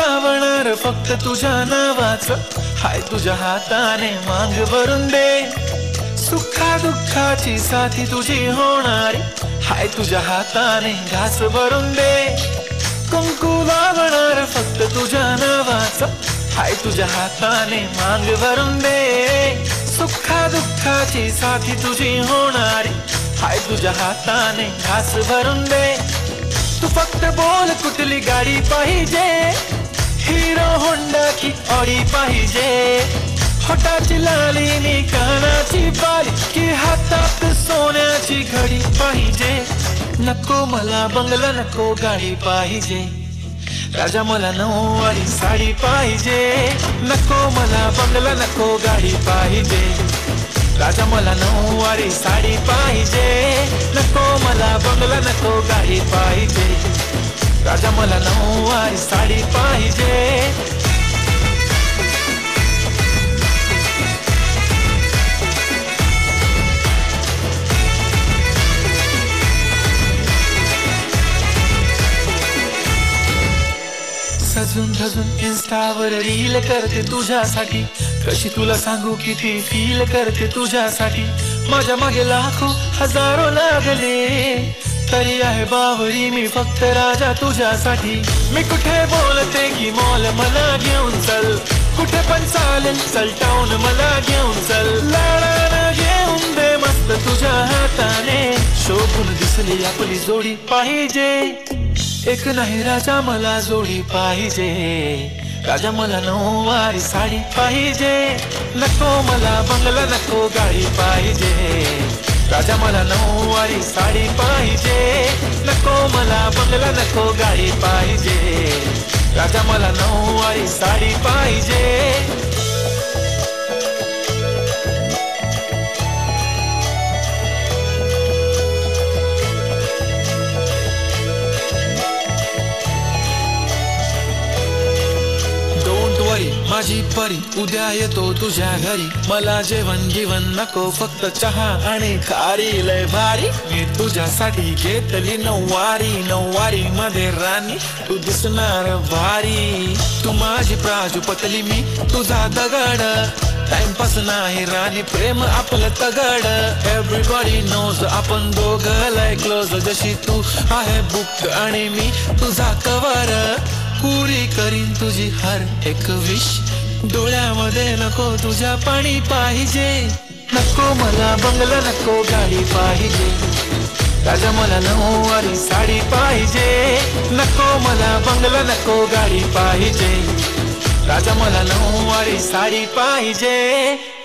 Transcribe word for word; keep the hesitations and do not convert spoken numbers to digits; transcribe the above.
लावणार फक्त तुझ्या नावाचं, हाय तुझ्या हाताने मांग भरून दे. सुखा दुःखाची साथी तुझी होणारी, हाय तुझ्या हाताने घास भरून दे. कुंकू लावणार फक्त तुझ्या नावाचं, हाय तुझ्या हाताने मांग भरून दे. सुखा दुःखाची साथी तुझी होणारी, हाय तुझ्या हाताने घास भरून दे. तू फक्त बोल कुठली गाडी पाहिजे, हिरो होंडा की ऑडी पाहिजे. होटाची लाली नी कानाची बाली, की हातात सोन्याची घडी पाहिजे. नको मला बंगला नको गाडी पाहिजे, राजा मला नऊवारी साडी पाहिजे. नको मला बंगला नको गाडी पाहिजे, राजा मला नऊवारी साडी पाहिजे. नको मला बंगला नको गाडी पाहिजे, राजा मला नऊवारी साडी पाहिजे. सजून धजून इन्स्टावर रील करते तुझ्यासाठी, कशी तुला सांगू किती फील करते तुझ्यासाठी. माझ्या मागे लाखो हजारो लागले, तरी आहे बावरी मी फक्त राजा तुझ्यासाठी. मी कुठे बोलते की मॉल मला घेऊन चल, कुठे पण चालेल चल टाऊन मला घेऊन चल. लाडानं घेऊन दे मस्त तुझ्या हाताने, शोभून दिसली आपली जोडी पाहिजे. एक नाही राजा मला जोडी पाहिजे, राजा मला नऊवारी साडी पाहिजे. नको मला बंगला नको गाडी पाहिजे, राजा मला नऊवारी साडी पाहिजे. नको मला बंगला नको गाडी पाहिजे, राजा मला नऊवारी साडी पाहिजे. माझी परी उद्या येतो तुझ्या घरी, मला जेवण गिवण नको फक्त चहा आणि खारी. लय भारी मी तुझ्यासाठी घेतली नऊवारी, नऊवारी मध्ये राणी तू दिसणार भारी. तू माझी प्राजूपतली मी तुझा दगड, टाइमपास नाही राणी प्रेम आपलं तगड. एव्हरीबॉडी नोज आपण दोघं लय क्लोज, जशी तू आहे बुक आणि मी तुझा कवर. पुरी करीन तुझी हर एक विश, डोळ्यामध्ये नको तुझ्या पाणी पाहिजे. नको मला बंगला नको गाडी पाहिजे, राजा मला नऊवारी साडी पाहिजे. नको मला बंगला नको गाडी पाहिजे, राजा मला नऊवारी साडी पाहिजे.